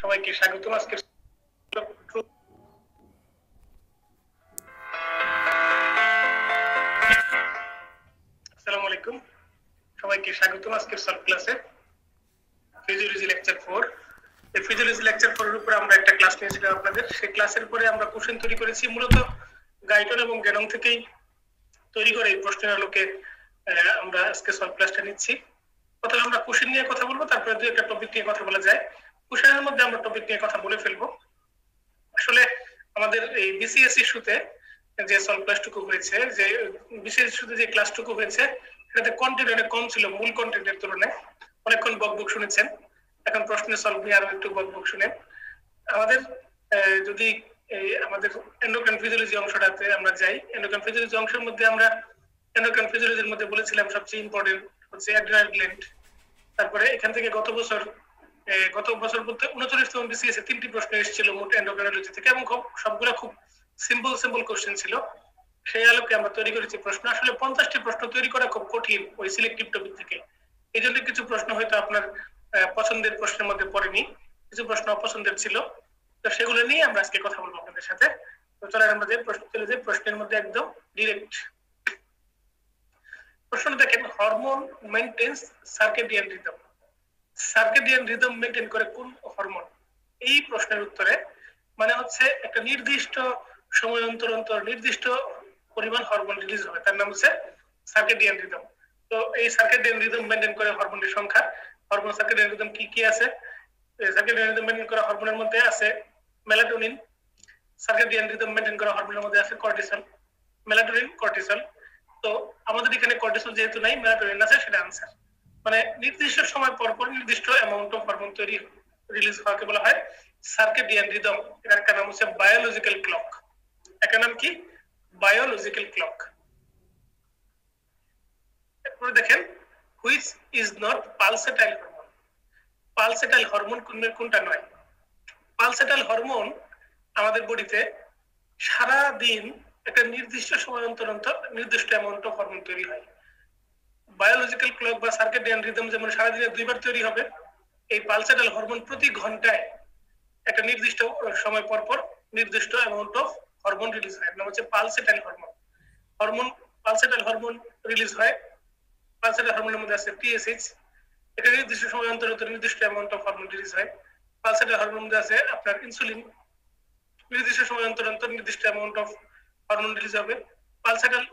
সবাইকে স্বাগতম আজকে আসসালামু আলাইকুম সবাইকে স্বাগতম আজকের সলভ ক্লাসে ফিজিওলজি লেকচার 4 এই ফিজিওলজি লেকচার 4 এর উপর আমরা একটা ক্লাস নিয়েছিলাম আপনাদের সেই ক্লাসের পরে আমরা কোশ্চেন তৈরি করেছি মূলত গাইটন এবং গ্যানং থেকেই তৈরি করে এই প্রশ্নের আলোকে আমরা আজকে সলভ ক্লাসটা নিচ্ছি প্রথমে আমরা কোশ্চেন নিয়ে কথা বলবো তারপরে দুই একটা টপিক নিয়ে কথা বলা যায় কোশ্চেনের মধ্যে আমরা টপিক নিয়ে কথা বলে ফেলবো আসলে আমাদের এই বিসিএস ইস্যুতে যে সলভ ক্লাসটুকু হয়েছে যে বিসিএস ইস্যুতে যে ক্লাসটুকু হয়েছে সেটাতে কন্টেন্ট অনেক কম ছিল মূল কন্টেন্টের তুলনায় অনেকক্ষণ বকবক শুনেছেন এখন প্রশ্নের সলভ নিয়ে আরো একটু বকবক শুনেন আমাদের যদি আমাদের এন্ডোক্রাইন ফিজিওলজি অংশটাতে আমরা যাই এন্ডোক্রাইন ফিজিওলজি অংশের মধ্যে আমরা এন্ডোক্রাইন ফিজিওলজির মধ্যে বলেছিলাম সবচেয়ে ইম্পর্টেন্ট হচ্ছে অ্যাড্রিনাল গ্ল্যান্ড তারপরে এখান থেকে গত বছর বলতে 39তম বিসিএস এ 3টি প্রশ্ন এসেছিল মোট এন্ডোক্রাইনোলজি থেকে এবং সবগুলো খুব সিম্পল কোশ্চেন ছিল সেই আলোকে আমরা তৈরি করেছি প্রশ্ন আসলে 50টি প্রশ্ন তৈরি করা খুব কঠিন ওই সিলেক্টিভ টপিক থেকে এই জন্য কিছু প্রশ্ন হয়তো আপনার পছন্দের প্রশ্নের মধ্যে পড়েনি কিছু প্রশ্ন অপছন্দের ছিল তো সেগুলো নিয়ে আমরা আজকে কথা বলবো আপনাদের সাথে তো চলেন আমরা যে প্রশ্ন চলে যাই প্রশ্নের মধ্যে একদম ডিরেক্ট প্রশ্নটা দেখেন hormone maintains circadian rhythm maintain করে কোন হরমোন এই প্রশ্নের উত্তরে মানে হচ্ছে একটা নির্দিষ্ট সময় অন্তর অন্তর নির্দিষ্ট পরিমাণ হরমোন রিলিজ হয় তার নাম হচ্ছে সার্কেডিয়ান রিদম তো এই সার্কেডিয়ান রিদম মেইনটেইন করে হরমোনের সংখ্যা হরমোন সার্কেডিয়ান রিদম কি আছে সার্কেডিয়ান রিদম মেইনটেইন করা হরমোনের মধ্যে আছে মেলাটোনিন সার্কেডিয়ান রিদম মেইনটেইন করা হরমোনের মধ্যে আছে কর্টিসল মেলাটোনিন কর্টিসল তো আমাদের এখানে কর্টিসল যেহেতু নাই মেলাটোনিন আছে সেটা আনসার মানে নির্দিষ্ট সময় পর পর নির্দিষ্ট অ্যামাউন্ট অফ হরমোন তৈরি রিলিজ হওয়াকে বলা হয় সার্কেডিয়ান রিদম এর একটা নাম হচ্ছে বায়োলজিক্যাল ক্লক এর নাম কি বায়োলজিক্যাল ক্লক এরপর দেখেন which is not pulsatile hormone কোনটা নয় পালসেটাইল হরমোন আমাদের বডিতে সারা দিন একটা নির্দিষ্ট সময় অন্তর অন্তর নির্দিষ্ট অ্যামাউন্ট অফ হরমোন তৈরি হয় বায়োলজিক্যাল ক্লক বা সার্কেডিয়ান রিদম যেমন সারাদিনে দুইবার তৈরি হবে এই পালসেটাইল হরমোন প্রতি ঘন্টায় একটা নির্দিষ্ট সময় পর পর নির্দিষ্ট অ্যামাউন্ট অফ হরমোন রিলিজ হয় নাম হচ্ছে পালসেটাইল হরমোন রিলিজ হয় পালসেটাইল হরমোনের মধ্যে আছে টিএসএইচ এটা নির্দিষ্ট সময় অন্তর অন্তর নির্দিষ্ট অ্যামাউন্ট অফ হরমোন রিলিজ হয় পালসেটাইল হরমোনের মধ্যে আছে আপনার ইনসুলিন নির্দিষ্ট সময় অন্তর অন্তর নির্দিষ্ট অ্যামাউন্ট অফ হরমোন রিলিজ হবে pulsatile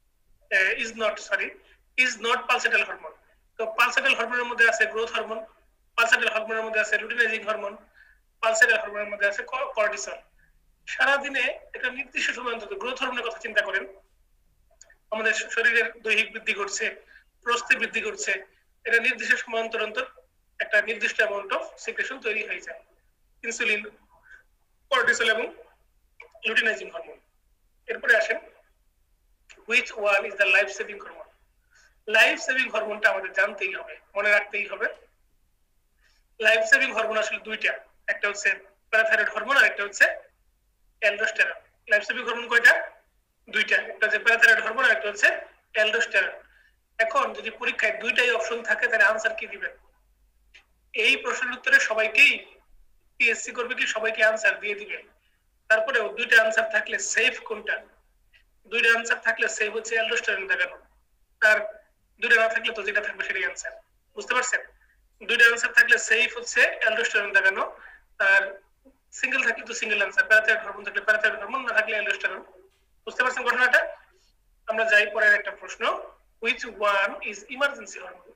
is not pulsatile hormone তো পালসেটাইল হরমোনের মধ্যে আছে গ্রোথ হরমোন পালসেটাইল হরমোনের মধ্যে আছে লুটিনাইজিং হরমোন পালসেটাইল হরমোনের মধ্যে আছে কর্টিসল সারা দিনে একটা নির্দিষ্ট সময় অন্তত গ্রোথ হরমোনের কথা চিন্তা করেন আমাদের শরীরের দৈহিক বৃদ্ধি ঘটছে প্রস্থি বৃদ্ধি ঘটছে এটা নির্দিষ্ট সময় অন্তর অন্তর একটা নির্দিষ্ট অ্যামাউন্ট অফ সিক্রেশন তৈরি হয়ে যায় ইনসুলিন কর্টিসল এবং লুটিনাইজিং হরমোন এরপরে আসেন which one is the life saving hormone life saving হরমোনটা আমাদের জানতেই হবে মনে রাখতেই হবে লাইফ সেভিং হরমোন আসলে দুইটা একটা হচ্ছে প্যারাথাইরয়েড হরমোন আর একটা হচ্ছে অ্যালডোস্টেরন লাইফ সেভিং হরমোন কয়টা দুইটা একটা হচ্ছে প্যারাথাইরয়েড হরমোন আর একটা হচ্ছে অ্যালডোস্টেরন এখন যদি পরীক্ষায় দুইটাই অপশন থাকে তাহলে আনসার কি দিবেন এই প্রশ্নের উত্তরে সবাইকেই পিএসসি করবে কি সবাইকে আনসার দিয়ে দিবে তারপরে দুইটা আনসার থাকলে সেফ কোনটা দুইটা আনসার থাকলে সেফ হচ্ছে অ্যালডোস্টেরন দেখানো আর দুইটা না থাকলে তো যেটা থাকবে সেটাই আনসার বুঝতে পারছেন দুইটা আনসার থাকলে সেফ হচ্ছে অ্যালডোস্টেরন দেখানো আর সিঙ্গেল থাকলে তো সিঙ্গেল আনসার প্যারাথাইরয়েড হরমোন থাকলে প্যারাথাইরয়েড হরমোন না থাকলে অ্যালডোস্টেরন বুঝতে পারছেন ঘটনাটা আমরা যাই পরের একটা প্রশ্ন which one is emergency hormone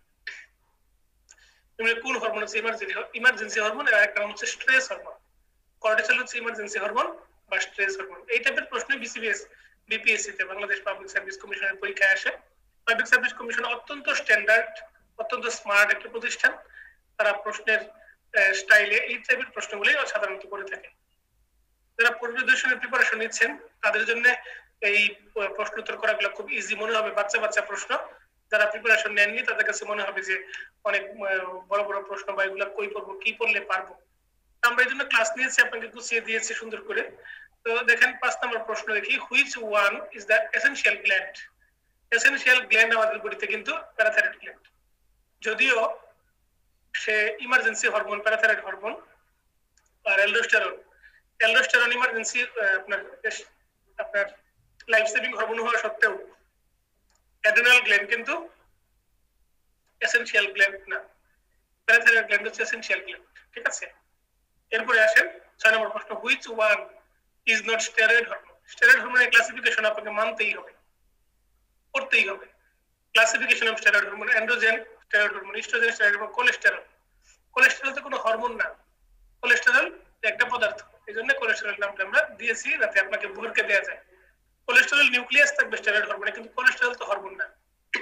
কোন হরমোন হচ্ছে ইমার্জেন্সি হরমোন আর একটা হচ্ছে স্ট্রেস হরমোন কর্টিসল হচ্ছে ইমার্জেন্সি হরমোন বা স্ট্রেস হরমোন এই টাইপের প্রশ্ন বিপিএসসি তে বাংলাদেশ পাবলিক সার্ভিস কমিশনের পরীক্ষায় আসে পাবলিক সার্ভিস কমিশন অত্যন্ত স্ট্যান্ডার্ড অত্যন্ত স্মার্ট একটা প্রতিষ্ঠান তারা প্রশ্নের স্টাইলে এই টাইপের প্রশ্নগুলি সাধারণত করে থাকে যারা পরিবেশনের প্রিপারেশন নিচ্ছেন তাদের জন্য এই প্রশ্ন উত্তর করাগুলো খুব ইজি মনে হবে বাচ্চা প্রশ্ন যারা প্রিপারেশন নেননি তাদের কাছে মনে হবে যে অনেক বড় বড় প্রশ্ন বা এগুলো কই পড়বো কি পড়লে পারবো আমরা এই জন্য ক্লাস নিয়েছি আপনাকে গুছিয়ে দিয়েছি সুন্দর করে তো দেখেন 5 নম্বর প্রশ্ন দেখি which one is the essential gland আমাদের বডিতে কিন্তু প্যারাথাইরয়েড গ্ল্যান্ড যদিও সে emergency hormone parathyroid hormone aldosterone aldosterone emergency আপনার লাইফ সেভিং হরমোন হওয়া সত্ত্বেও অ্যাড্রেনাল গ্ল্যান্ড কিন্তু এসেনশিয়াল গ্ল্যান্ড না, প্যারাথাইরয়েড গ্ল্যান্ড হচ্ছে এসেনশিয়াল গ্ল্যান্ড। ঠিক আছে, এরপরে আসেন 6 নম্বর প্রশ্ন, which one is not steroid hormone. Steroid হরমোনের ক্লাসিফিকেশন আপনাকে মানতেই হবে, করতেই হবে। Classification of steroid hormone: androgen steroid hormone, oestrogen steroid hormone, cholesterol. Cholesterol তো কোনো হরমোন না, কোলেস্টেরল একটা পদার্থ, এই জন্য কোলেস্টেরল নামটা আমরা দিয়েছি যাতে আপনাকে ভুলকে দেওয়া যায়। কোলেস্টেরল নিউক্লিয়াস থাকবে স্টেরয়েড হরমোনে, কিন্তু কোলেস্টেরল তো হরমোন না।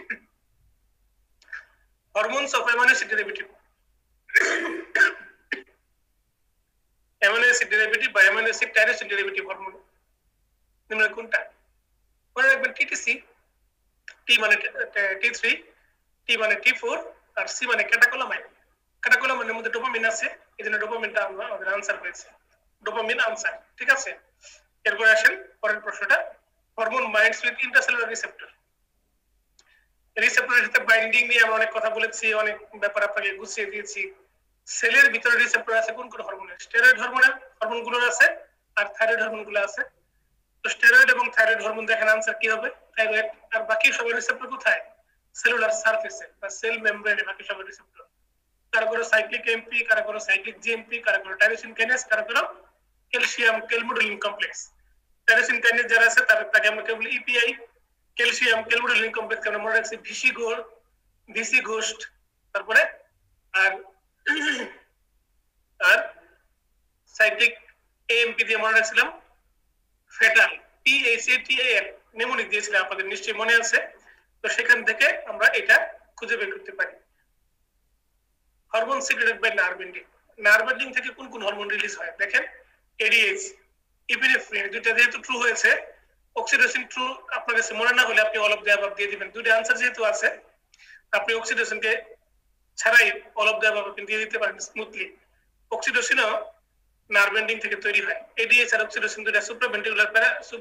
Hormones of amino acid derivative, amino acid derivative বা amino acid tyrosine derivative hormone নিম্নের কোনটা? মনে রাখবেন টিটিসি, টি মানে T3, টি মানে T4 আর সি মানে ক্যাটাকোলামাইন। ক্যাটাকোলামাইনের মধ্যে ডোপামিন আছে, এজন্য ডোপামিনটা আমাদের আনসার হয়েছে, ডোপামিন আনসার। ঠিক আছে, এরপরে আসেন পরের প্রশ্নটা, hormone binds with intracellular receptor. রিসেপ্টরের সাথে বাইন্ডিং নিয়ে আমরা অনেক কথা বলেছি, অনেক ব্যাপার আপনাকে গুছিয়ে দিয়েছি। সেলের ভিতরে রিসেপ্টর আছে কোন কোন হরমোনের? স্টেরয়েড হরমোনের হরমোনগুলোর আছে আর থাইরয়েড হরমোনগুলো আছে। তো স্টেরয়েড এবং থাইরয়েড হরমোন দেখেন আনসার কি হবে, থাইরয়েড। আর বাকি সবার রিসেপ্টর কোথায়? সেলুলার সারফেসে বা সেল মেমব্রেনে বাকি সবার রিসেপ্টর। কারো কারো সাইক্লিক এমপি, কারো কারো সাইক্লিক জিএমপি, কারো কারো টাইরোসিন কাইনেজ, কারো কারো calcium calmodulin complex. Tyrosine kinase যারা আছে তাকে আমরা কেবল ইপিআই, ক্যালসিয়াম কেলমোডুলিন কমপ্লেক্স আমরা মনে রাখছি ভিসি ঘোস্ট। তারপরে আর আর সাইক্লিক এএমপি দিয়ে মনে রাখছিলাম ফেটাল, PACTAL নেমোনিক দিয়েছিলাম, আপনাদের নিশ্চয়ই মনে আছে। তো সেখান থেকে আমরা এটা খুঁজে বের করতে পারি। Hormone secreted by nerve ending, nerve ending থেকে কোন কোন হরমোন রিলিজ হয়? দেখেন এডিএইচ, ইপিনেফ্রিন, দুইটা যেহেতু ট্রু হয়েছে, অক্সিটোসিন ট্রু আপনার কাছে মনে না হলে আপনি অল অফ দ্য অ্যাবাভ দিয়ে দিবেন। দুইটা আনসার যেহেতু আছে, আপনি অক্সিটোসিনকে ছাড়াই অল অফ দ্য অ্যাবাভ আপনি দিয়ে দিতে পারেন স্মুথলি। অক্সিটোসিনও নার্ভ এন্ডিং থেকে তৈরি হয়। এডিএইচ আর অক্সিটোসিন দুইটা সুপ্রাভেন্ট্রিকুলার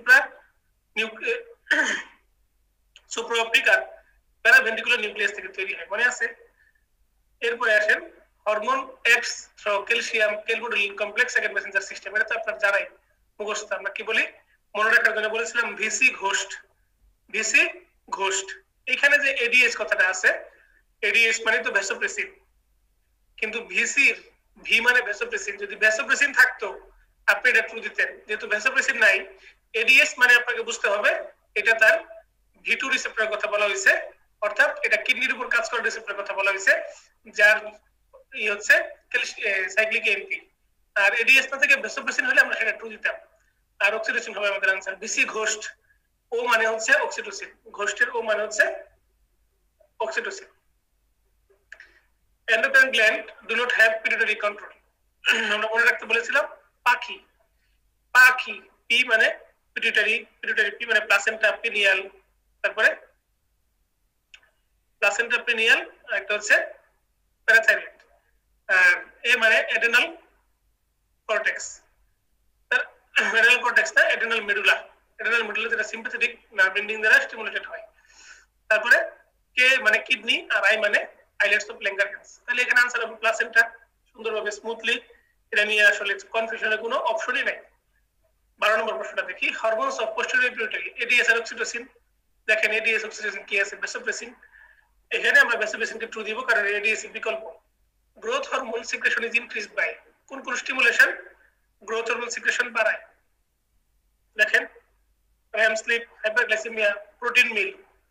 সুপ্রাঅপটিক আর প্যারাভেন্ট্রিকুলার নিউক্লিয়াস থেকে তৈরি হয়, মনে আছে? এরপরে আসেন hormone X through calcium calmodulin complex second messenger system. এটা তো আপনার জানাই মুখস্থ, আমরা কি বলি মনে রাখার জন্য বলেছিলাম ভিসি ঘোস্ট। ভিসি ঘোস্ট, এখানে যে এডিএস কথাটা আছে, এডিএস মানে তো ভ্যাসোপ্রেসিন, কিন্তু ভিসির ভি মানে ভ্যাসোপ্রেসিন। যদি ভ্যাসোপ্রেসিন থাকতো আপনি এটা ট্রু দিতেন, যেহেতু ভ্যাসোপ্রেসিন নাই, এডিএস মানে আপনাকে বুঝতে হবে এটা তার ভি2 রিসেপ্টরের কথা বলা হয়েছে, অর্থাৎ এটা কিডনির উপর কাজ করার রিসেপ্টরের কথা বলা হয়েছে, যার হচ্ছে সাইক্লিক এমপি। আর এডিএস না থেকে ভ্যাসোপ্রেসিন হলে আমরা সেটা ট্রু দিতাম। আর অক্সিটোসিন হবে আমাদের আনসার। ভিসি ঘোস্ট, ও মানে হচ্ছে অক্সিটোসিন, ঘোস্টের ও মানে হচ্ছে oxytocin. Endocrine gland do not have pituitary control. আমরা মনে রাখতে বলেছিলাম পাখি, পাখি পি মানে পিটুইটারি, পিটুইটারি পি মানে প্লাসেন্টা পিনিয়াল, তারপরে প্লাসেন্টা পিনিয়াল, একটা হচ্ছে প্যারাথাইরয়েড, আর এ মানে অ্যাডেনাল কর্টেক্স। অ্যাডেনাল কর্টেক্স না, অ্যাডেনাল মেডুলা। অ্যাডেনাল মেডুলা যেটা সিম্প্যাথেটিক নার্ভ এন্ডিং দ্বারা স্টিমুলেটেড হয়। তারপরে কে মানে কিডনি আর আই মানে আইলেটস অফ ল্যাঙ্গারহ্যান্স। তাহলে এখানে আনসার হবে প্লাসেন্টা, সুন্দরভাবে স্মুথলি। এটা নিয়ে আসলে কনফিউশনের কোনো অপশনই নাই। 12 নম্বর প্রশ্নটা দেখি, hormones of posterior pituitary, ADH আর অক্সিটোসিন। দেখেন এডিএস অক্সিটোসিন কি আছে? ভ্যাসোপ্রেসিন। এখানে আমরা ভ্যাসোপ্রেসিনকে ট্রু দিব কারণ এডিএস বিকল্প। Growth hormone secretion is increased by, কোন কোন স্টিমুলেশন গ্রোথ হরমোন সিক্রেশন বাড়ায়? দেখেন REM sleep, hyperglycaemia, protein meal.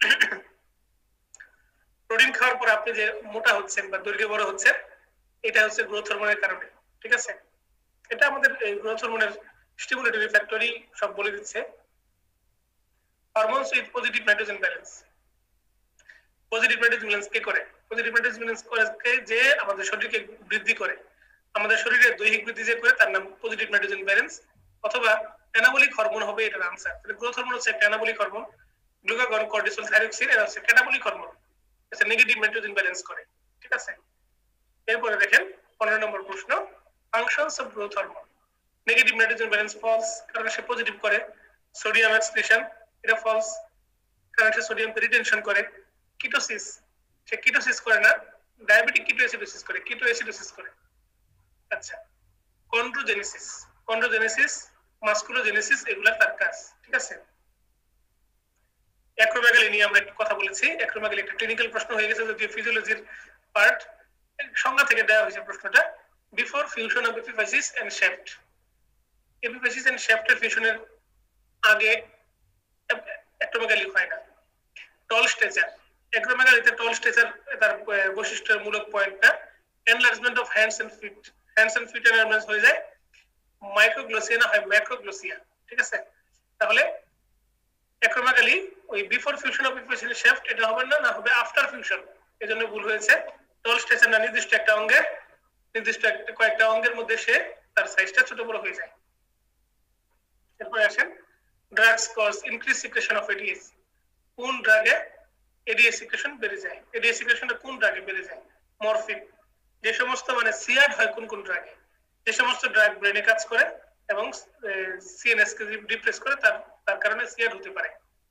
Protein খাওয়ার পর আপনি যে মোটা হচ্ছেন বা দৈর্ঘ্যে বড় হচ্ছেন, এটা হচ্ছে গ্রোথ হরমোনের কারণে। ঠিক আছে, এটা আমাদের গ্রোথ হরমোনের স্টিমুলেটরি ফ্যাক্টরি সব বলে দিচ্ছে। Hormones with positive nitrogen balance, positive nitrogen balance কে করে? পজিটিভ নাইট্রোজেন ব্যালেন্স করে যে আমাদের শরীরকে বৃদ্ধি করে, আমাদের শরীরের দৈহিক বৃদ্ধি যে করে তার নাম পজিটিভ নাইট্রোজেন ব্যালেন্স, অথবা অ্যানাবলিক হরমোন হবে এটার আনসার। তাহলে গ্রোথ হরমোন হচ্ছে একটা anabolic hormone, glucagon cortisol thyroxine এরা হচ্ছে ক্যাটাবলিক হরমোন, এটা নেগেটিভ নাইট্রোজেন ব্যালেন্স করে। ঠিক আছে, এরপরে দেখেন 15 নম্বর প্রশ্ন, functions of growth hormone. Negative nitrogen balance false, কারণ সে পজিটিভ করে। সোডিয়াম এক্সক্রিশন, এটা ফলস, কারণ সে সোডিয়ামকে রিটেনশন করে। কিটোসিস, সে কিটোসিস করে না, ডায়াবেটিক কিটোএসিডোসিস করে, কিটোএসিডোসিস করে। আচ্ছা, কন্ড্রোজেনেসিস মাস্কুলোজেনেসিস এগুলা তার কাজ, ঠিক আছে। অ্যাক্রোমেগালি নিয়ে আমরা একটু কথা বলেছি। অ্যাক্রোমেগালি একটা ক্লিনিক্যাল প্রশ্ন হয়ে গেছে, যদিও ফিজিওলজির পার্ট। সংজ্ঞা থেকে দেওয়া হয়েছে প্রশ্নটা, before fusion of epiphysis and shaft. Epiphysis and শ্যাফটের ফিউশনের আগে অ্যাক্রোমেগালি হয় না। টল স্ট্রেচার, অ্যাক্রোমেগালিতে টল স্ট্রেচার তার বৈশিষ্ট্যমূলক পয়েন্টটা enlargement of hands and feet enlargement হয়ে যায় মাইক্রোগ্লোসিয়া না হয় ম্যাক্রোগ্লোসিয়া, ঠিক আছে। তাহলে অ্যাক্রোমেগালি ওই before fusion of epiphysis and shaft এটা হবে না, হবে আফটার ফিউশন। এজন্য ভুল হয়েছে। টল স্ট্রেচার না নির্দিষ্ট একটা অঙ্গের কয়েকটা অঙ্গের মধ্যে সে তার সাইজটা ছোট বড় হয়ে যায়। এরপরে আসেন drugs cause increase secretion of ADH. কোন ড্রাগে এডিএস সিক্রেশন বেড়ে যায়? এডিএস সিক্রেশনটা কোন ড্রাগে বেড়ে যায়? মরফিন। যে সমস্ত মানে সিয়াড হয় কোন ড্রাগে, যে সমস্ত ড্রাগ ব্রেনে কাজ করে এবং সিএনএস কে ডিপ্রেস করে, তার কারণে সিয়াড হতে পারে।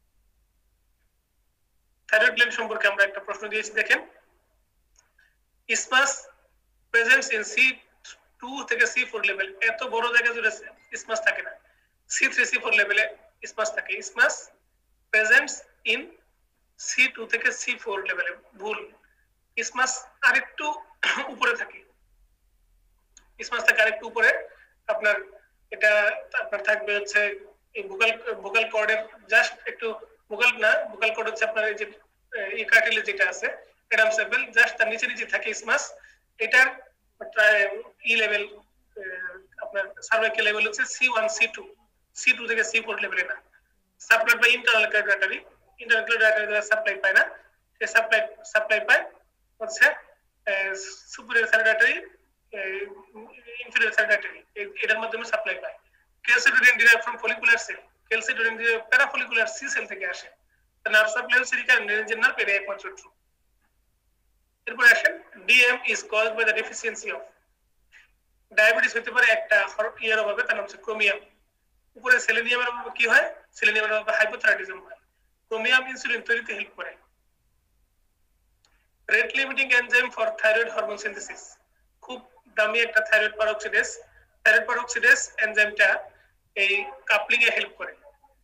থাইরয়েড গ্ল্যান্ড সম্পর্কে আমরা একটা প্রশ্ন দিয়েছি, দেখেন। ইসমাস প্রেজেন্টস ইন C2 থেকে C4 লেভেল। এত বড় জায়গায় জুড়ে ইসমাস থাকে না, C3 C4 লেভেলে ইসমাস থাকে। ইসমাস প্রেজেন্টস ইন C2 থেকে C4 লেভেলে, ভুল। ইসমাস আরেকটু উপরে থাকে, ইসমাস থাকে আরেকটু উপরে। আপনার এটা আপনার থাকবে হচ্ছে এই ভোকাল কর্ডের জাস্ট একটু, ভোকাল কর্ড হচ্ছে আপনার এই যে কার্টিলেজ যেটা আছে এডাম সেপেল, জাস্ট তার নিচে থাকে ইসমাস। এটার ই লেভেল আপনার সার্ভাইকাল লেভেল হচ্ছে C1 C2 থেকে C4 লেভেলে না। Supply by internal carotid, internal carotid দ্বারা সাপ্লাই পায় না, সে সাপ্লাই পায় হচ্ছে সুপিরিয়র স্যালিডারি, ইনফিরিয়র স্যালিডারি, এটার মাধ্যমে সাপ্লাই পায়। Calcitonin derive from follicular cell, calcitonin parafollicular C cell থেকে আসে। নার্ভ সাপ্লাই হচ্ছে রিকারেন্ট নার্ভ, এটা একমাত্র ট্রু। এরপর আসেন DM is caused by the deficiency of. Diabetes হতে পারে একটা ইয়ার অভাবে, তার নাম হচ্ছে ক্রোমিয়াম। উপরে সেলেনিয়ামের অভাবে কি হয়? সেলেনিয়ামের অভাবে হাইপোথাইরয়েডিজম হয়। ক্রোমিয়াম ইনসুলিন তৈরিতে হেল্প করে। Rate limiting enzyme for thyroid hormone synthesis, খুব দামি একটা থাইরয়েড পারঅক্সিডেজ। থাইরয়েড পারঅক্সিডেজ এনজাইমটা এই কাপলিং এ হেল্প করে,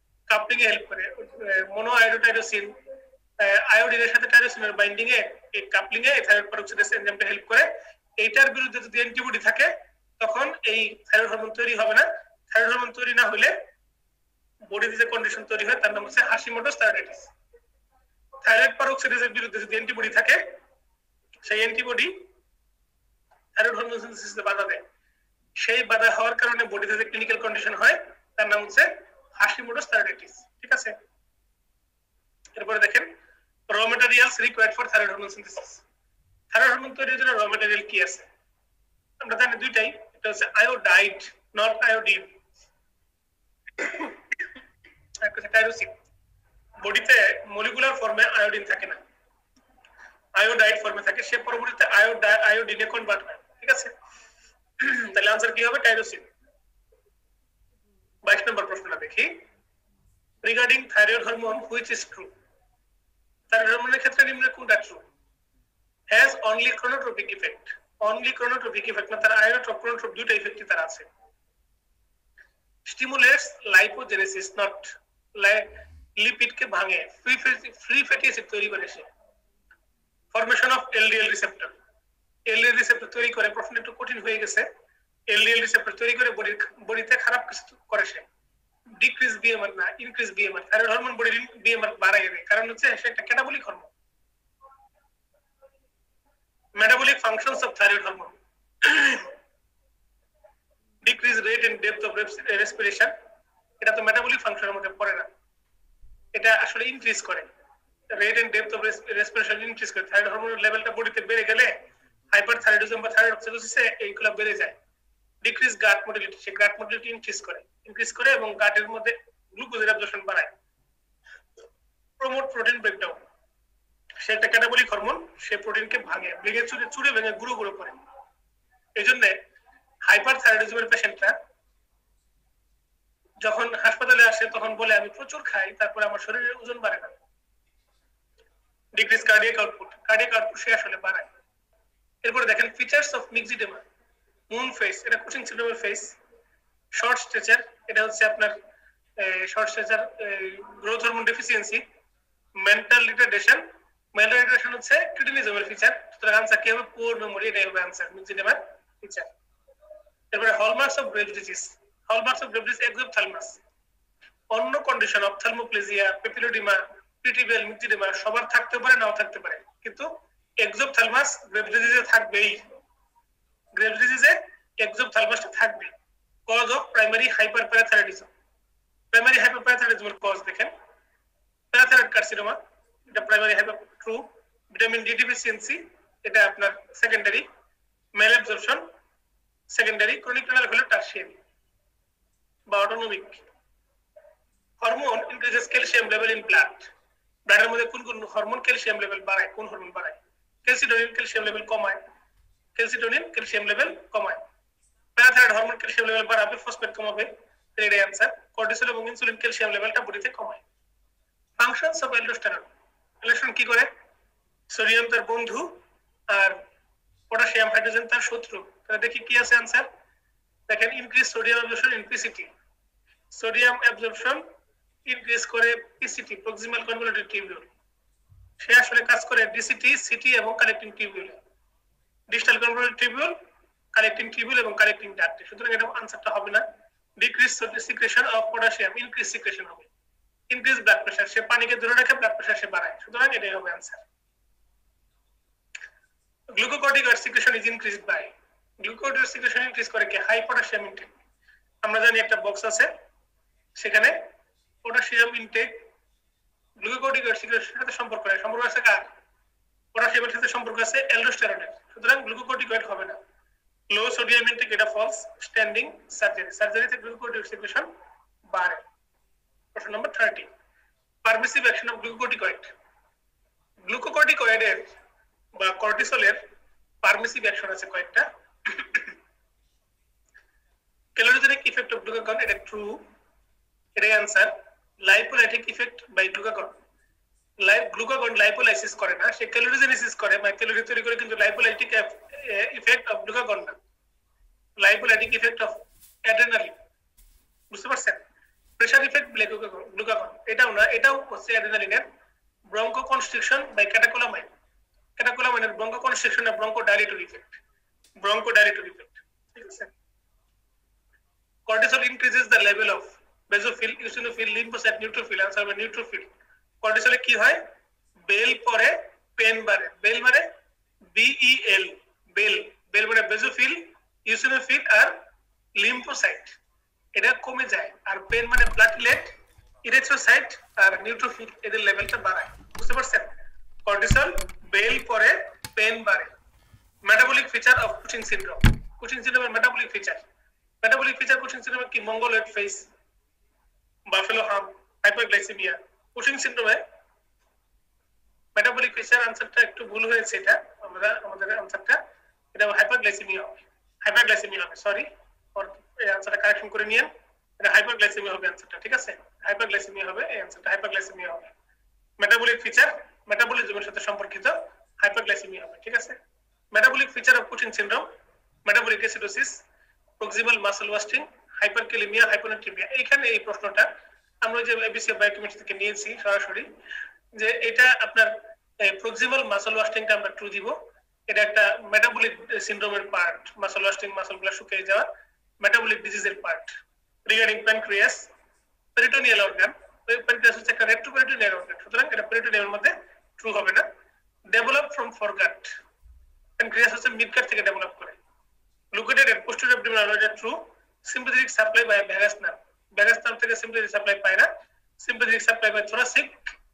মনো আয়োডোটাইরোসিন আয়োডিনের সাথে টাইরোসিনের বাইন্ডিং এ, এই কাপলিং এ থাইরয়েড পারঅক্সিডেজ এনজাইমটা হেল্প করে। এইটার বিরুদ্ধে যদি অ্যান্টিবডি থাকে তখন এই থাইরয়েড হরমোন তৈরি হবে না। থাইরয়েড হরমোন তৈরি না হলে বডিতে যে কন্ডিশন তৈরি হয় তার নাম হচ্ছে হাশিমোটোস থাইরয়েডিটিস। থাইরয়েড পারঅক্সিডেজের বিরুদ্ধে যদি অ্যান্টিবডি থাকে, সেই অ্যান্টিবডি থাইরয়েড হরমোন সিনথেসিসে বাধা দেয়। সেই বাধা হওয়ার কারণে বডিতে যে ক্লিনিক্যাল কন্ডিশন হয় তার নাম হচ্ছে হাশিমোটোস থাইরয়েডিটিস, ঠিক আছে। এরপরে দেখেন raw materials required for thyroid hormone synthesis. Thyroid hormone তৈরির জন্য র ম্যাটেরিয়াল কি আছে? আমরা জানি দুইটাই, এটা হচ্ছে আয়োডাইড, নট আয়োডিন। একটা হচ্ছে টাইরোসিন। বডিতে মলিকুলার ফর্মে আয়োডিন থাকে না, আয়োডাইড ফর্মে থাকে, সে পরবর্তীতে আয়োডিনে কনভার্ট হয়, ঠিক আছে। তাহলে आंसर কি হবে? টাইরোসিন। 22 নম্বর প্রশ্নটা দেখি। Regarding thyroid hormone which is true? Thyroid হরমোনের ক্ষেত্রে নিম্নের কোনটা true? Has only chronotropic effect. Only chronotropic effect না, তার আয়োনোট্রপ ক্রোনোট্রপ দুটো ইফেক্টই তার আছে। স্টিমুলেটস লাইপোজেনেসিস, নট লিপিড কে ভাঙে, ফ্রি ফ্যাটি অ্যাসিড তৈরি করে সে। Formation of LDL receptor, LDL receptor তৈরি করে। প্রশ্ন একটু কঠিন হয়ে গেছে। এলডিএল রিসেপ্টর তৈরি করে বডিতে খারাপ কিছু করে সে। ডিক্রিজ বিএমআর না ইনক্রিজ বিএমআর। থাইরয়েড হরমোন বডির বিএমআর বাড়ায় দেয়, কারণ হচ্ছে সে একটা catabolic hormone. Metabolic functions of thyroid hormone, decrease rate and depth of respiration, এটা তো মেটাবলিক ফাংশনের মধ্যে পড়ে না, এটা আসলে ইনক্রিজ করে। Rate and depth of respiration increase করে। থাইরয়েড হরমোনের লেভেলটা বডিতে বেড়ে গেলে হাইপারথাইরয়েডিজম বা থাইরয়েড অক্সিডোসিসে এইগুলো বেড়ে যায়। ডিক্রিজ গাট মোটিলিটি, সে গাট মোটিলিটি ইনক্রিজ করে এবং গাটের মধ্যে গ্লুকোজের অ্যাবজর্পশন বাড়ায়। প্রমোট প্রোটিন ব্রেকডাউন, সে একটা ক্যাটাবলিক হরমোন, সে প্রোটিনকে ভেঙে চুরে ভেঙে গুঁড়ো করে। এই জন্য হাইপারথাইরয়েডিজমের পেশেন্টরা যখন হাসপাতালে আসে তখন বলে আমি প্রচুর খাই, তারপরে আমার শরীরের ওজন বাড়ে না। ডিক্রিজ কার্ডিয়াক আউটপুট সে আসলে বাড়ায়। এরপরে দেখেন features of myxoedema. Moon face এটা কুচিং সিন্ড্রোমের ফেস। শর্ট স্ট্রেচার এটা হচ্ছে আপনার short stature growth hormone deficiency. Mental retardation, mental retardation হচ্ছে ক্রিটিনিজমের ফিচার। সুতরাং আনসার কি হবে? পুয়ার মেমোরি, এটাই হবে আনসার, মিক্সিডেমার ফিচার। এরপরে hallmarks of Grave disease, hallmarks of Grave disease exophthalmos. অন্য কন্ডিশন অপথ্যালমোপ্লেজিয়া, পেপিলোডিমা, পিটিবিএল, মিক্সিডেমা সবার থাকতে পারে, নাও থাকতে পারে, কিন্তু এক্সোপথ্যালমাস গ্রেভ ডিজিজে থাকবেই। গ্রেভ ডিজিজে এক্সোপথ্যালমাসটা থাকবে। Cause of primary hyperparathyroidism. Primary হাইপারপ্যারাথাইরয়েডিজমের কজ দেখেন, প্যারাথাইরয়েড কার্সিনোমা এটা primary hyper true. Vitamin D deficiency এটা আপনার secondary. Malabsorption secondary. Chronic renal failure tertiary বা autonomic. Hormone increases calcium level in blood. ব্লাডের মধ্যে কোন কোন হরমোন ক্যালসিয়াম লেভেল বাড়ায়? কোন হরমোন বাড়ায়? ক্যালসিটোনিন ক্যালসিয়াম লেভেল কমায়। ক্যালসিটোনিন ক্যালসিয়াম লেভেল কমায়। প্যারাথাইরয়েড হরমোন ক্যালসিয়াম লেভেল বাড়াবে, ফসফেট কমাবে, এটাই आंसर। কর্টিসল এবং ইনসুলিন ক্যালসিয়াম লেভেলটা বডিতে কমায়। ফাংশনস অফ অ্যালডোস্টেরন, অ্যালডোস্টেরন কি করে? সোডিয়াম তার বন্ধু আর পটাশিয়াম হাইড্রোজেন তার শত্রু। তাহলে দেখি কি আছে आंसर। দেখেন increase sodium absorption in PCT. Sodium absorption increase করে পিসিটি, প্রক্সিমাল কনভলিউটেড টিউবিউল। সে আসলে কাজ করে ডিসিটি, সিটি এবং কালেক্টিং টিউবিউলে। Distal convoluted tubule, collecting tubule এবং কালেক্টিং ডাক্টে। সুতরাং এটা आंसरটা হবে না। Decrease secretion of potassium, increase secretion হবে। ইনক্রিজ ব্লাড প্রেসার, সে পানিকে ধরে রাখে, ব্লাড প্রেসার সে বাড়ায়। সুতরাং এটাই হবে answer. Glucocorticoid secretion is increased by. Glucocorticoid secretion increase করে কি? High potassium intake. আমরা জানি একটা বক্স আছে, সেখানে পটাশিয়াম ইনটেক গ্লুকোকর্টিকয়েড সিক্রেশনের সাথে সম্পর্ক আছে। সম্পর্ক আছে কার? পটাশিয়ামের সাথে সম্পর্ক আছে অ্যালডোস্টেরনের। সুতরাং গ্লুকোকর্টিকয়েড হবে না। লো সোডিয়াম ইনটেক এটা ফলস। স্ট্যান্ডিং সার্জারি, সার্জারিতে গ্লুকোকর্টিকয়েড সিক্রেশন বাড়ে। প্রশ্ন নম্বর 30, পারমিসিভ অ্যাকশন অফ গ্লুকোকর্টিকয়েড। গ্লুকোকর্টিকয়েডের বা কর্টিসলের পারমিসিভ অ্যাকশন আছে কয়েকটা। ক্যালোরিজেনিক ইফেক্ট অফ গ্লুকাগন, এটা ট্রু, এটাই answer. Lipolytic effect by glucagon, glucagon lipolysis করে না, সে ক্যালোরিজেনেসিস করে, মানে ক্যালোরি তৈরি করে, কিন্তু লাইপোলাইটিক ইফেক্ট অফ গ্লুকাগন না। লাইপোলাইটিক ইফেক্ট অফ অ্যাড্রেনালিন, বুঝতে পারছেন? প্রেসার ইফেক্ট বাই গ্লুকাগন এটাও না, এটাও হচ্ছে অ্যাড্রেনালিনের। ব্রঙ্কো কনস্ট্রিকশন বাই ক্যাটাকোলামাইন, ক্যাটাকোলামাইনের ব্রঙ্কো কনস্ট্রিকশন আর bronchodilatory effect, bronchodilatory effect, ঠিক আছে? Cortisol increases the level of basophil, eosinophil, lymphocyte, neutrophil. Answer হবে নিউট্রোফিল। কর্টিসলে কি হয়? বেল পরে পেন বাড়ে। বেল মানে বিইএল, বেল। বেল মানে বেজোফিল, ইউসিনোফিল আর লিম্ফোসাইট, এটা কমে যায়। আর পেন মানে প্লাটিলেট, ইরিথ্রোসাইট আর নিউট্রোফিল, এদের লেভেলটা বাড়ায়। বুঝতে পারছেন? কর্টিসল বেল পরে পেন বাড়ে। Metabolic feature of Cushing syndrome, Cushing সিনড্রোমের metabolic feature. Metabolic feature Cushing সিনড্রোমে কি? Mongoloid face, buffalo hump, hyperglycaemia. Cushing সিনড্রোমে মেটাবলিক ফিচার आंसरটা একটু ভুল হয়েছে, এটা আমাদের आंसरটা এটা হাইপারগ্লাইসেমিয়া হবে। হাইপারগ্লাইসেমিয়া হবে, সরি, আর এই आंसरটা কারেকশন করে নিয়েন। এটা হাইপারগ্লাইসেমিয়া হবে आंसरটা, ঠিক আছে? হাইপারগ্লাইসেমিয়া হবে এই आंसरটা, হাইপারগ্লাইসেমিয়া হবে। মেটাবলিক ফিচার মেটাবলিজমের সাথে সম্পর্কিত, হাইপারগ্লাইসেমিয়া হবে, ঠিক আছে? Metabolic feature of Cushing syndrome, metabolic acidosis, proximal muscle wasting, hyperkalaemia, hyponatraemia. এইখানে এই প্রশ্নটা আমরা যে এবিসি বায়োকেমিস্ট্রি থেকে নিয়েছি সরাসরি, যে এটা আপনার প্রক্সিমাল মাসল ওয়াস্টিংটা আমরা ট্রু দিব। এটা একটা মেটাবলিক সিনড্রোমের পার্ট, মাসল ওয়াস্টিং, মাসলগুলো শুকিয়ে যাওয়া, মেটাবলিক ডিজিজের part. Regarding pancreas, peritoneal organ, pancreas হচ্ছে একটা রেট্রোপেরিটোনিয়াল অর্গান, সুতরাং এটা পেরিটোনিয়ামের মধ্যে ট্রু হবে না। ডেভেলপ ফ্রম ফরগাট, প্যানক্রিয়াস হচ্ছে মিডগাট থেকে ডেভেলপ করে। লোকেটেড পোস্টেরিয়র অ্যাবডোমিনাল, এটা true. Sympathetic supply by vagus nerve, vagus nerve থেকে সিম্পাথেটিক সাপ্লাই পায় না। সিম্পাথেটিক সাপ্লাই বাই থোরাসিক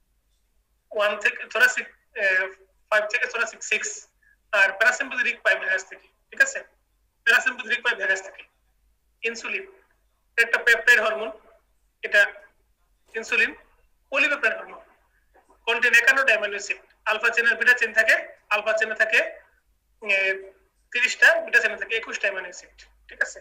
1 থেকে, থোরাসিক 5 থেকে থোরাসিক 6, আর প্যারাসিম্পাথেটিক পাই ভ্যাগাস থেকে, ঠিক আছে? প্যারাসিম্পাথেটিক পাই ভ্যাগাস থেকে। ইনসুলিন একটা পেপটাইড হরমোন, এটা insulin polypeptide hormone. Contain 51 amino acid, alpha chain আর বিটা চেন থাকে। আলফা চেনে থাকে 30টা, বিটা চেনে থাকে 21টা অ্যামিনো অ্যাসিড, ঠিক আছে?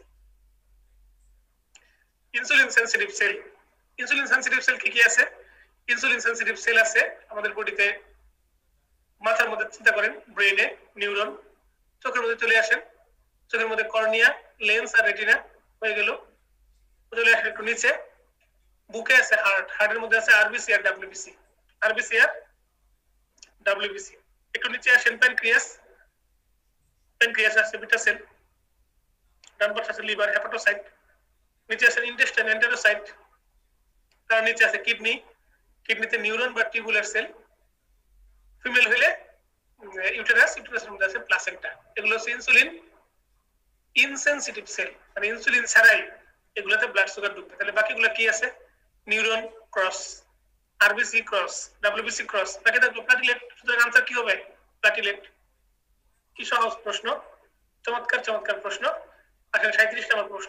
Insulin sensitive cell, insulin sensitive cell কি কি আছে? ইনসুলিন সেনসিটিভ সেল আছে আমাদের বডিতে, মাথার মধ্যে চিন্তা করেন, ব্রেনে নিউরন, চোখের মধ্যে চলে আসেন চোখের মধ্যে কর্নিয়া, লেন্স আর রেটিনা হয়ে গেল। চলে আসে একটু নিচে, বুকে আছে হার্ট, হার্টের মধ্যে আছে আরবিসি আর ডাব্লিউবিসি, আরবিসি আর ডাব্লিউবিসি। একটু নিচে আসেন প্যানক্রিয়াস, প্যানক্রিয়াস আছে বিটা সেল, ডান পাশে আছে লিভার, হেপাটোসাইট, নিচে আছে ইন্টেস্টাইন, এন্টেরোসাইট, তার নিচে আছে কিডনি, কিডনিতে নিউরন বা টিউবুলার সেল। ফিমেল হইলে ইউটেরাস, ইউটেরাসের মধ্যে আছে প্লাসেন্টা। এগুলো হচ্ছে ইনসুলিন ইনসেনসিটিভ সেল, মানে ইনসুলিন ছাড়াই এগুলোতে ব্লাড সুগার ঢুকবে। তাহলে বাকিগুলো কি আছে? Neuron cross, RBC cross, WBC cross, বাকি থাকলো প্লাটিলেট। সুতরাং আনসার কি হবে? প্লাটিলেট। কি সহজ প্রশ্ন, চমৎকার চমৎকার প্রশ্ন। আসলে 37 নম্বর প্রশ্ন,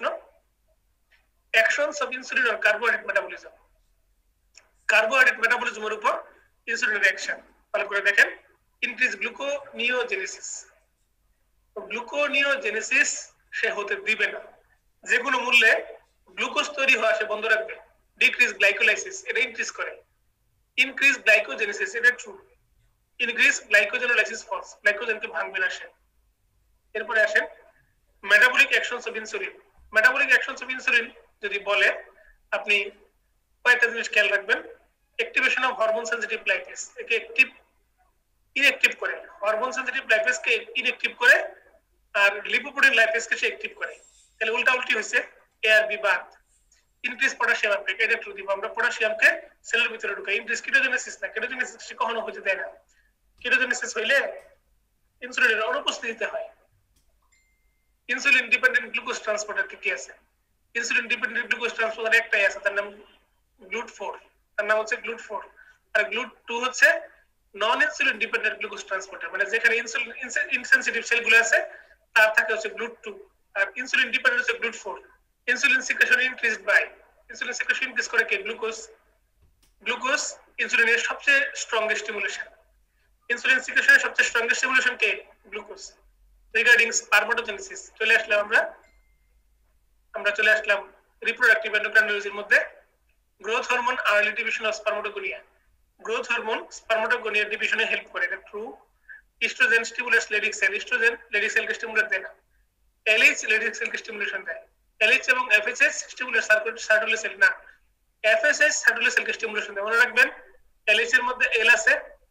actions of insulin on carbohydrate metabolism. Carbohydrate মেটাবলিজমের উপর ইনসুলিনের অ্যাকশন ভালো করে দেখেন। ইনক্রিজ গ্লুকোনিওজেনেসিস, গ্লুকোনিওজেনেসিস সে হতে দিবে না, যে কোনো মূল্যে গ্লুকোজ তৈরি হওয়া সে বন্ধ রাখবে। ডিক্রিজ গ্লাইকোলাইসিস, এটা ইনক্রিজ করে। ইনক্রিজ গ্লাইকোজেনেসিস, এটা ট্রু। ইনক্রিজ গ্লাইকোজেনোলাইসিস ফলস, গ্লাইকোজেনকে ভাঙবে না সে। এরপরে আসেন metabolic actions of insulin. Metabolic actions of insulin যদি বলে, আপনি কয়েকটা জিনিস খেয়াল রাখবেন। Activation of hormone sensitive lipase, একে অ্যাক্টিভ ইনঅ্যাক্টিভ করে, হরমোন সেনসিটিভ লাইপেজকে ইনঅ্যাক্টিভ করে, আর লিপোপ্রোটিন লাইপেজকে সে অ্যাক্টিভ করে। তাহলে উল্টা উল্টি হয়েছে, এ আর বি বাদ। ইনক্রিজ পটাশিয়াম আপটেক, এটা ট্রু দিব আমরা, পটাশিয়ামকে সেলের ভিতরে ঢুকাই। ইনক্রিজ কিটোজেনেসিস না, কিটোজেনেসিস সে কখনো হতে দেয় না। কিটোজেনেসিস হইলে ইনসুলিনের অনুপস্থিতিতে হয়। ইনসুলিন ডিপেন্ডেন্ট গ্লুকোজ ট্রান্সপোর্টার কি আছে? ইনসুলিন ডিপেন্ডেন্ট গ্লুকোজ ট্রান্সপোর্টার একটাই আছে, তার নাম গ্লুট4, তার নাম হচ্ছে গ্লুট4। আর গ্লুট2 হচ্ছে non insulin dependent glucose transporter, মানে যেখানে ইনসুলিন ইনসেনসিটিভ সেলগুলো আছে তার থাকে হচ্ছে গ্লুট2, আর ইনসুলিন ডিপেন্ডেন্ট হচ্ছে গ্লুট4। Insulin secretion increased by, insulin secretion increase করে কে? গ্লুকোজ। গ্লুকোজ ইনসুলিনের সবচেয়ে স্ট্রংগেস্ট স্টিমুলেশন, ইনসুলিন সিক্রেশনের সবচেয়ে স্ট্রংগেস্ট স্টিমুলেশন কে? গ্লুকোজ। রিগার্ডিং স্পারমাটোজেনেসিস চলে আসলাম আমরা চলে আসলাম রিপ্রোডাক্টিভ এন্ডোক্রাইনোলজির মধ্যে। Growth hormone early division of spermatogonia, growth hormone spermatogonia ডিভিশনে হেল্প করে, এটা true. Oestrogen stimulates Leydig cell, oestrogen Leydig সেলকে স্টিমুলেট দেয় না। এলএইচ লেডিক সেলকে স্টিমুলেশন দেয়। এলএইচ এবং এফএসএস স্টিমুলেট সার্কুলেটরি সেল না, এফএসএস সার্কুলেটরি সেলকে স্টিমুলেশন দেয়। মনে রাখবেন, এলএইচ এর মধ্যে এল আছে,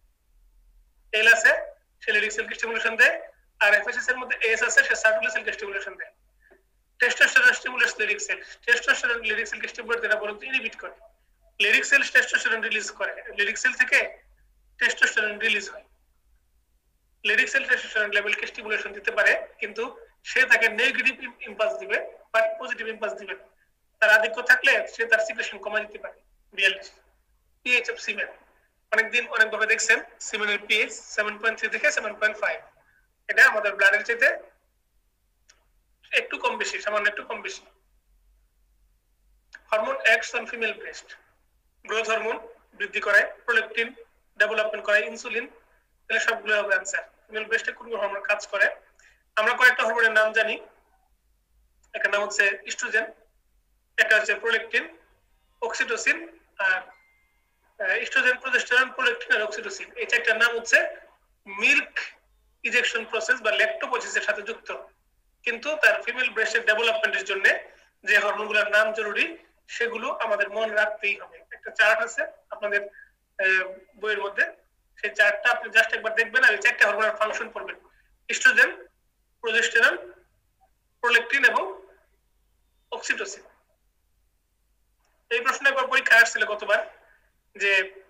সে লেডিক সেলকে স্টিমুলেশন দেয়, আর এফএসএস এর মধ্যে এস আছে, সে সার্কুলেটরি সেলকে স্টিমুলেশন দেয়। Testosterone stimulates Leydig cell, testosterone Leydig সেলকে স্টিমুলেট দেয় না, বরং ইনহিবিট করে। লিরিক সেল টেস্টোস্টেরন রিলিজ করে, লিরিক সেল থেকে টেস্টোস্টেরন রিলিজ হয়। লিরিক সেল টেস্টোস্টেরন লেভেলকে স্টিমুলেশন দিতে পারে, কিন্তু সে তাকে নেগেটিভ ইম্পালস দিবে, বাট পজিটিভ ইম্পালস দিবে না। তার আধিক্য থাকলে সে তার সিক্রেশন কমায় দিতে পারে। বিএলডি পিএইচ অফ সিমেন, অনেকদিন অনেকভাবে দেখছেন সিমেনের পিএইচ 7.3 থেকে 7.5, এটা আমাদের ব্লাডের চাইতে একটু কম বেশি, সামান্য একটু কম বেশি। Hormone acts on female breast, growth hormone বৃদ্ধি করে, প্রোল্যাকটিন ডেভেলপমেন্ট করে, ইনসুলিন, তাহলে সবগুলো হবে आंसर। ফিমেল ব্রেস্টে কোন হরমোন কাজ করে? আমরা কয়েকটা হরমোনের নাম জানি। একটা নাম হচ্ছে ইস্ট্রোজেন, একটা হচ্ছে প্রোল্যাকটিন, অক্সিটোসিন, আর ইস্ট্রোজেন, প্রোজেস্টেরন, প্রোল্যাকটিন আর অক্সিটোসিন। এই চারটার নাম হচ্ছে মিল্ক ইজেকশন প্রসেস বা ল্যাক্টোপোসিসের সাথে যুক্ত। কিন্তু তার ফিমেল ব্রেস্টের ডেভেলপমেন্টের জন্য যে হরমোনগুলোর নাম জরুরি সেগুলো আমাদের মনে রাখতেই হবে। একটা চার্ট আছে আপনাদের বইয়ের মধ্যে, সেই চার্টটা আপনি জাস্ট একবার দেখবেন আর এই চারটা হরমোনের ফাংশন পড়বেন: ইস্ট্রোজেন, প্রোজেস্টেরন, প্রোল্যাকটিন এবং অক্সিটোসিন। এই প্রশ্ন একবার পরীক্ষায় আসছিল গতবার, যে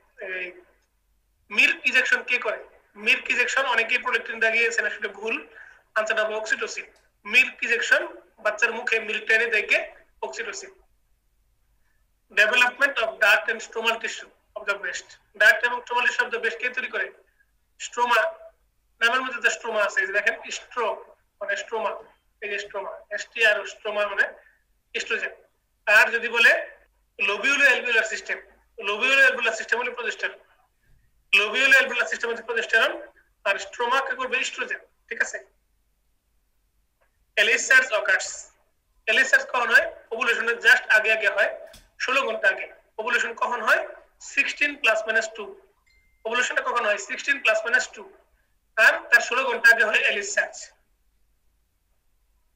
মিল্ক ইজেকশন কে করে? মিল্ক ইজেকশন অনেকেই প্রোল্যাকটিন দাগিয়েছেন, আসলে ভুল। আনসার হবে অক্সিটোসিন। মিল্ক ইজেকশন বাচ্চার মুখে মিল্ক টেনে দেখে oxytocin. Development of duct and stromal tissue of the breast, duct এবং stromal tissue of the breast কে তৈরি করে? স্ট্রোমা, নামের মধ্যে যে স্ট্রোমা আছে, এই যে দেখেন স্ট্রো মানে স্ট্রোমা, এই যে স্ট্রোমা, এসটিআর স্ট্রোমা মানে ইস্ট্রোজেন। আর যদি বলে lobuloalveolar system, lobuloalveolar system হলো প্রোজেস্টেরন, লোবিউলো অ্যালভিওলার সিস্টেম হচ্ছে প্রোজেস্টেরন, আর স্ট্রোমা কে করবে ইস্ট্রোজেন। ঠিক আছে। এলিসার্স অকার্স, এলিসার্স কখন হয়? ওভুলেশনের জাস্ট আগে আগে হয়, 16 ঘন্টা আগে। ওভুলেশন কখন হয়? 16 ± 2। ওভুলেশনটা কখন হয়? 16 ± 2, আর তার 16 ঘন্টা আগে হয় এলিসার্স।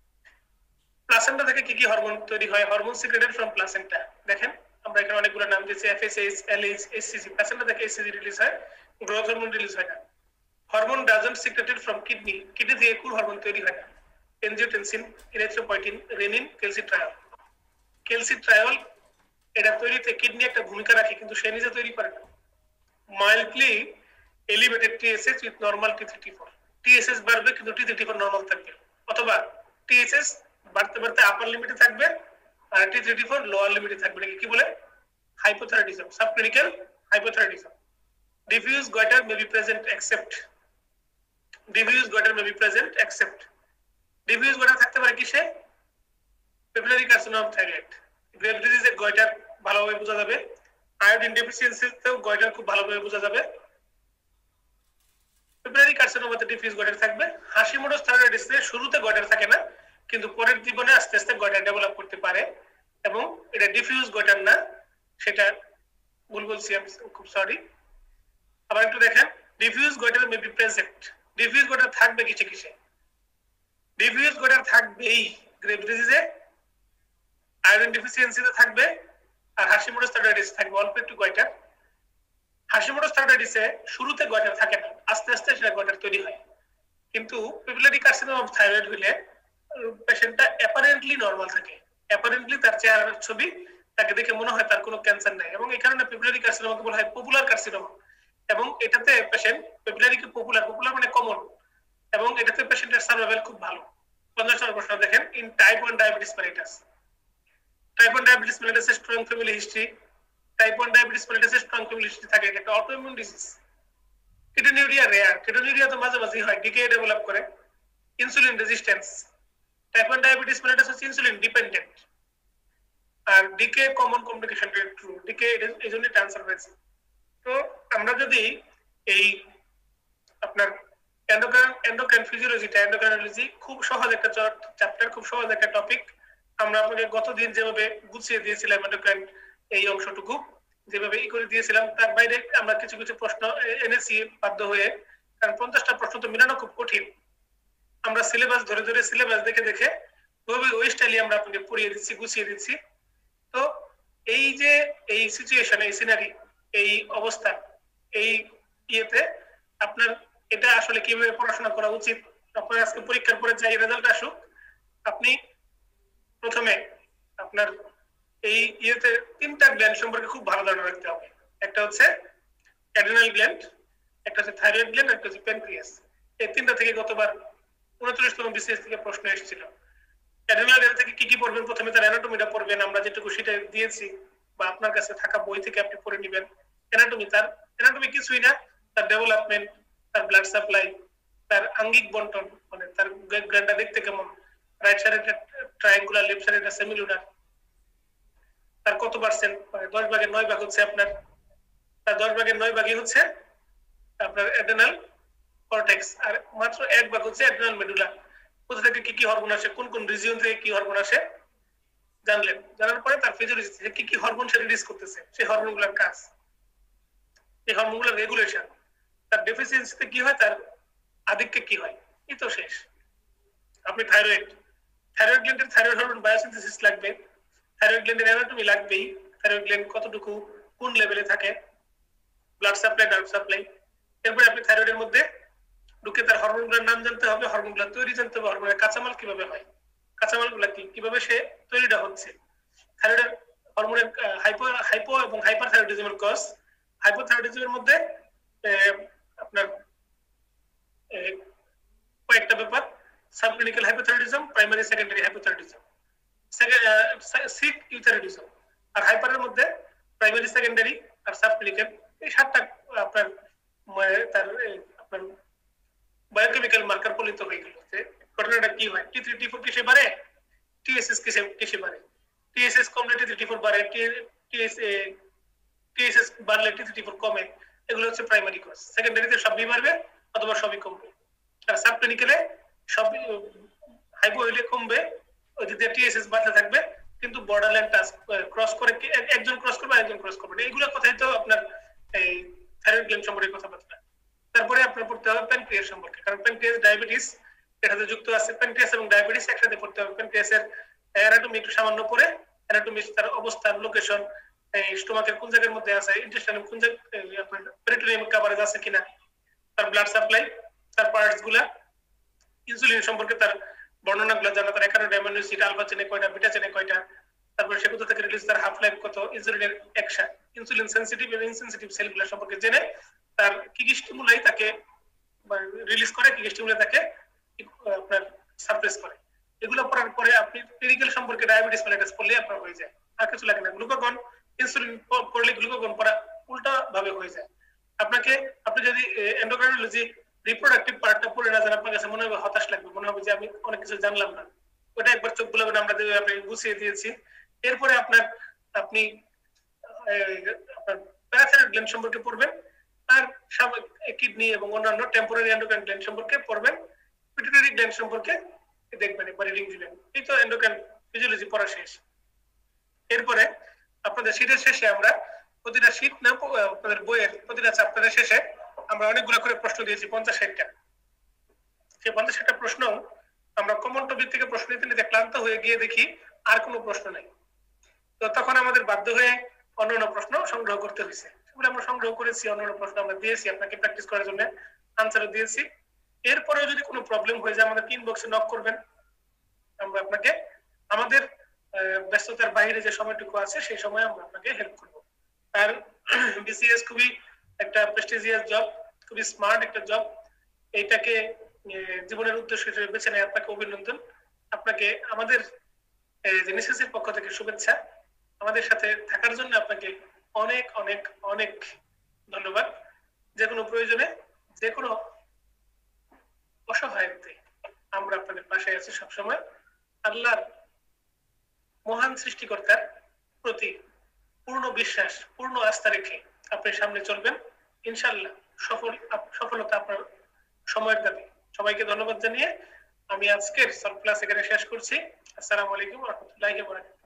প্লাসেন্টা থেকে কি কি হরমোন তৈরি হয়? Hormone secreted from placenta. দেখেন আমরা এখানে অনেকগুলো নাম দিয়েছি, এফএসএইচ, এলএইচ, এসসিজি। প্লাসেন্টা থেকে এসসিজি রিলিজ হয়, গ্রোথ হরমোন রিলিজ হয় না। Hormone doesn't secreted from kidney, kidney থেকে কোন হরমোন তৈরি হয় না? Angiotensin, erythropoietin, renin, calcitriol. Calcitriol এটা তৈরিতে কিডনি একটা ভূমিকা রাখে, কিন্তু সে নিজে তৈরি করে না। Mildly elevated TSH with normal টি34, টিএসএস বাড়বে কিন্তু টি34 নরমাল থাকবে, অথবা টিএসএস বাড়তে বাড়তে আপার লিমিটে থাকবে আর টি34 লোয়ার লিমিটে থাকবে। নাকি কি বলে? Hypothyroidism, subclinical hypothyroidism. Diffuse goitre may be present except, diffuse goitre may be present except, diffuse goitre থাকতে পারে কিসে? Papillary carcinoma of thyroid. Grave ডিজিজে গয়টার ভালোভাবে বোঝা যাবে, আয়োডিন ডেফিসিয়েন্সিতেও গয়টার খুব ভালোভাবে বোঝা যাবে। পেপিলারি কার্সিনোমাতে ডিফিউজ গয়টার থাকবে। হাশিমোটোস থাইরয়েডিসে শুরুতে গয়টার থাকে না, কিন্তু পরের জীবনে আস্তে আস্তে গয়টার ডেভেলপ করতে পারে, এবং এটা ডিফিউজ গয়টার না, সেটা ভুল বলছি আমি, খুব সরি। আবার একটু দেখেন, diffuse goitre may be present, diffuse goitre থাকবে কিসে কিসে? ডিফিউজ গয়টার থাকবেই গ্রেভ ডিজিজে, আয়রন ডেফিসিয়েন্সিতে থাকবে, আর হাশিমোটোস থাইরয়েডিস থাকবে অল্প একটু গয়টার। হাশিমোটোস থাইরয়েডিসে শুরুতে গয়টার থাকে না, আস্তে আস্তে সেটা গয়টার তৈরি হয়। কিন্তু পেপিলারি কার্সিনোমা অফ থাইরয়েড হলে পেশেন্টটা অ্যাপারেন্টলি নরমাল থাকে, অ্যাপারেন্টলি তার চেহারার ছবি তাকে দেখে মনে হয় তার কোনো ক্যান্সার নাই, এবং এই কারণে পেপিলারি কার্সিনোমাকে বলা হয় পপুলার কার্সিনোমা। এবং এটাতে পেশেন্ট পেপিলারিকে পপুলার, পপুলার মানে কমন, এবং এটাতে পেশেন্টের সার্ভাইভাল খুব ভালো। 50 নম্বর প্রশ্ন দেখেন, in type 1 diabetes mellitus, type 1 diabetes মেলিটাসের strong family history, type 1 diabetes মেলিটাসের স্ট্রং ফ্যামিলি হিস্ট্রি থাকে, এটা autoimmune disease. Ketonuria rare, ketonuria তো মাঝে মাঝে হয়, ডিকে ডেভেলপ করে। Insulin resistance, type 1 diabetes mellitus হচ্ছে ইনসুলিন ডিপেন্ডেন্ট, আর DK common complication true, DK এই জন্য ক্যান্সার হয়েছে। তো আমরা যদি এই আপনার এন্ডোক্রাইন ফিজিওলজিটা, এন্ডোক্রাইনোলজি খুব সহজ একটা চ্যাপ্টার, খুব সহজ একটা টপিক। আমরা আপনাকে গতদিন যেভাবে গুছিয়ে দিয়েছিলাম এন্ডোক্রাইন এই অংশটুকু যেভাবে করে দিয়েছিলাম, তার বাইরে আমরা কিছু কিছু প্রশ্ন এনেছি বাধ্য হয়ে, কারণ 50টা প্রশ্ন তো মিলানো খুব কঠিন। আমরা সিলেবাস ধরে ধরে, সিলেবাস দেখে দেখে ওই স্টাইলে আমরা আপনাকে পড়িয়ে দিচ্ছি, গুছিয়ে দিচ্ছি। তো এই যে এই সিচুয়েশন, এই সিনারি, এই অবস্থা, এই ইয়েতে আপনার এটা আসলে কিভাবে পড়াশোনা করা উচিত, আপনার আজকে পরীক্ষার পরে যাই রেজাল্ট আসুক, আপনি প্রথমে আপনার এই ইয়েতে 3টা গ্ল্যান্ড সম্পর্কে খুব ভালো ধারণা রাখতে হবে। একটা হচ্ছে অ্যাড্রিনাল গ্ল্যান্ড, একটা হচ্ছে থাইরয়েড গ্ল্যান্ড, একটা হচ্ছে প্যানক্রিয়াস। এই 3টা থেকে গতবার 29তম বিসিএস থেকে প্রশ্ন এসেছিল। অ্যাড্রিনাল গ্ল্যান্ড থেকে কি কি পড়বেন? প্রথমে তার অ্যানাটমিটা পড়বেন, আমরা যেটুকু সেটা দিয়েছি, বা আপনার কাছে থাকা বই থেকে আপনি পড়ে নেবেন। অ্যানাটমি, তার অ্যানাটমি কিছুই না, তার ডেভেলপমেন্ট, তার ব্লাড সাপ্লাই, তার আঙ্গিক বন্টন, মানে তার গ্ল্যান্ডটা দেখতে কেমন, রাইট সাইডে ট্রায়াঙ্গুলার, লেফট সাইডে সেমিলুনার, তার কত পার্সেন্ট, মানে 10 ভাগের 9 ভাগ হচ্ছে আপনার, তার 10 ভাগের 9 ভাগই হচ্ছে আপনার অ্যাড্রেনাল কর্টেক্স, আর মাত্র 1 ভাগ হচ্ছে অ্যাড্রেনাল মেডুলা। কোথা থেকে কি কি হরমোন আসে, কোন কোন রিজিয়ন থেকে কি হরমোন আসে জানলেন। জানার পরে তার ফিজিওলজি থেকে কি কি হরমোন সে রিলিজ করতেছে, সেই হরমোনগুলোর কাজ, এই হরমোনগুলোর রেগুলেশন, তার ডেফিসিয়েন্সিতে কি হয়, তার আধিক্যে কি হয়, এই তো শেষ। আপনি থাইরয়েড, থাইরয়েড গ্ল্যান্ডের থাইরয়েড হরমোন বায়োসিনথেসিস লাগবে, থাইরয়েড গ্ল্যান্ডের অ্যানাটমি লাগবেই, থাইরয়েড গ্ল্যান্ড কতটুকু কোন লেভেলে থাকে, ব্লাড সাপ্লাই, নার্ভ সাপ্লাই। এরপরে আপনি থাইরয়েডের মধ্যে ঢুকে তার হরমোনগুলোর নাম জানতে হবে, হরমোনগুলো তৈরি জানতে হবে, হরমোনের কাঁচামাল কিভাবে হয়, কাঁচামালগুলো কি, কিভাবে সে তৈরিটা হচ্ছে। থাইরয়েডের হরমোনের হাইপো এবং হাইপারথাইরয়েডিজমের কজ, হাইপোথাইরয়েডিজমের মধ্যে আপনার কয়েকটা ব্যাপার, subclinical hypothyroidism, primary secondary hypothyroidism, sick euthyroidism. আর হাইপারের মধ্যে প্রাইমারি, সেকেন্ডারি আর সাবক্লিনিক্যাল, এই 7টা আপনার তার আপনার বায়োকেমিক্যাল মার্কার পলিত হয়ে গেল। যে ঘটনাটা কি হয়, টি3 টি4 কিসে বাড়ে, টিএসএস কিসে বাড়ে, টিএসএস কমলে টি3 টি4 বাড়ে, টিএসএস বাড়লে টি3 টি4 কমে। এগুলো হচ্ছে প্রাইমারি কজ। সেকেন্ডারিতে সবই বাড়বে অথবা সবই কমবে, আর সাবক্লিনিক্যালে সব হাইপো হইলে কমবে, ওইদিকে টিএসএস বাড়তে থাকবে, কিন্তু বর্ডার লাইন টাচ ক্রস করে একজন ক্রস করবে আরেকজন ক্রস করবে। এইগুলো কথাই তো আপনার এই থাইরয়েড গ্ল্যান্ড সম্পর্কে কথাবার্তা। তারপরে আপনার পড়তে হবে প্যানক্রিয়াস সম্পর্কে, কারণ প্যানক্রিয়াস ডায়াবেটিস এটাতে যুক্ত আছে, প্যানক্রিয়াস এবং ডায়াবেটিস একসাথে পড়তে হবে। প্যানক্রিয়াসের অ্যানাটমি একটু সামান্য পড়ে অ্যানাটমি তার অবস্থান লোকেশন স্টোমাকের কোন জায়গার মধ্যে আছে ইন্টেস্টাইনাল কোন জায়গায় আপনার পেরিটোনিয়াম কভারেজ আছে কিনা তার ব্লাড সাপ্লাই তার পার্টস গুলা ইনসুলিন সম্পর্কে তার বর্ণনাগুলো জানা তার একারো অ্যামিনো অ্যাসিড আলফা চেনে কয়টা বিটা চেনে কয়টা তারপর সে কোথা থেকে রিলিজ তার হাফ লাইফ কত ইনসুলিনের অ্যাকশন ইনসুলিন সেনসিটিভ এবং ইনসেনসিটিভ সেলগুলো সম্পর্কে জেনে তার কি কি স্টিমুলাই তাকে রিলিজ করে কি কি স্টিমুলাই তাকে আপনার সাপ্রেস করে এগুলো পড়ার পরে আপনি পেরিকেল সম্পর্কে ডায়াবেটিস মেলাইটাস পড়লে আপনার হয়ে যায় আর কিছু লাগে না গ্লুকাগন ইনসুলিন পড়লে গ্লুকাগন পড়া উল্টা ভাবে হয়ে যায় আপনাকে আপনি যদি এন্ডোক্রাইনোলজি রিপ্রোডাক্টিভ পার্টটা পড়ে না জানেন আপনার কাছে মনে হবে হতাশ লাগবে মনে হবে যে আমি অনেক কিছু জানলাম না ওটা একবার চোখ বুলাবেন আমরা আপনি গুছিয়ে দিয়েছি এরপরে আপনি আপনার প্যারাথাইরয়েড গ্ল্যান্ড সম্পর্কে পড়বেন আর কিডনি এবং অন্যান্য টেম্পোরারি এন্ডোক্রাইন গ্ল্যান্ড সম্পর্কে পড়বেন পিটুইটারি গ্ল্যান্ড সম্পর্কে দেখবেন একবার রিডিং দিবেন এই তো এন্ডোক্রাইন ফিজিওলজি পড়া শেষ এরপরে আপনাদের শীটের শেষে আমরা প্রতিটা শীট না আপনাদের বইয়ের প্রতিটা চ্যাপ্টারের শেষে আমরা অনেকগুলো করে প্রশ্ন দিয়েছি 50-60টা সেই 50-60টা প্রশ্ন আমরা কমন টপিক থেকে প্রশ্ন নিতে ক্লান্ত হয়ে গিয়ে দেখি আর কোনো প্রশ্ন নেই তো তখন আমাদের বাধ্য হয়ে অন্যান্য প্রশ্ন সংগ্রহ করতে হয়েছে সেগুলো আমরা সংগ্রহ করেছি অন্যান্য প্রশ্ন আমরা দিয়েছি আপনাকে প্র্যাকটিস করার জন্য আনসারও দিয়েছি এরপরেও যদি কোনো প্রবলেম হয়ে যায় আমাদের ইনবক্সে নক করবেন আমরা আপনাকে আমাদের ব্যস্ততার বাইরে যে সময়টুকু আছে সেই সময় আমরা আপনাকে হেল্প করব আর বিসিএস খুবই একটা প্রেস্টিজিয়াস জব খুবই স্মার্ট একটা জব এইটাকে জীবনের উদ্দেশ্য হিসেবে বেছে নেয় আপনাকে অভিনন্দন আপনাকে আমাদের জেনেসিসের পক্ষ থেকে শুভেচ্ছা আমাদের সাথে থাকার জন্য আপনাকে অনেক অনেক অনেক ধন্যবাদ যে কোনো প্রয়োজনে যে কোনো অসহায়তে আমরা আপনাদের পাশে আছি সবসময় আল্লাহর মহান সৃষ্টিকর্তার প্রতি পূর্ণ বিশ্বাস পূর্ণ আস্থা রেখে আপনি সামনে চলবেন ইনশাআল্লাহ সফলতা আপনার সময়ের দাবি সবাইকে ধন্যবাদ জানিয়ে আমি আজকের সব ক্লাস এখানে শেষ করছি আসসালামু আলাইকুম ওয়া রাহমাতুল্লাহি ওয়া বারাকাতুহু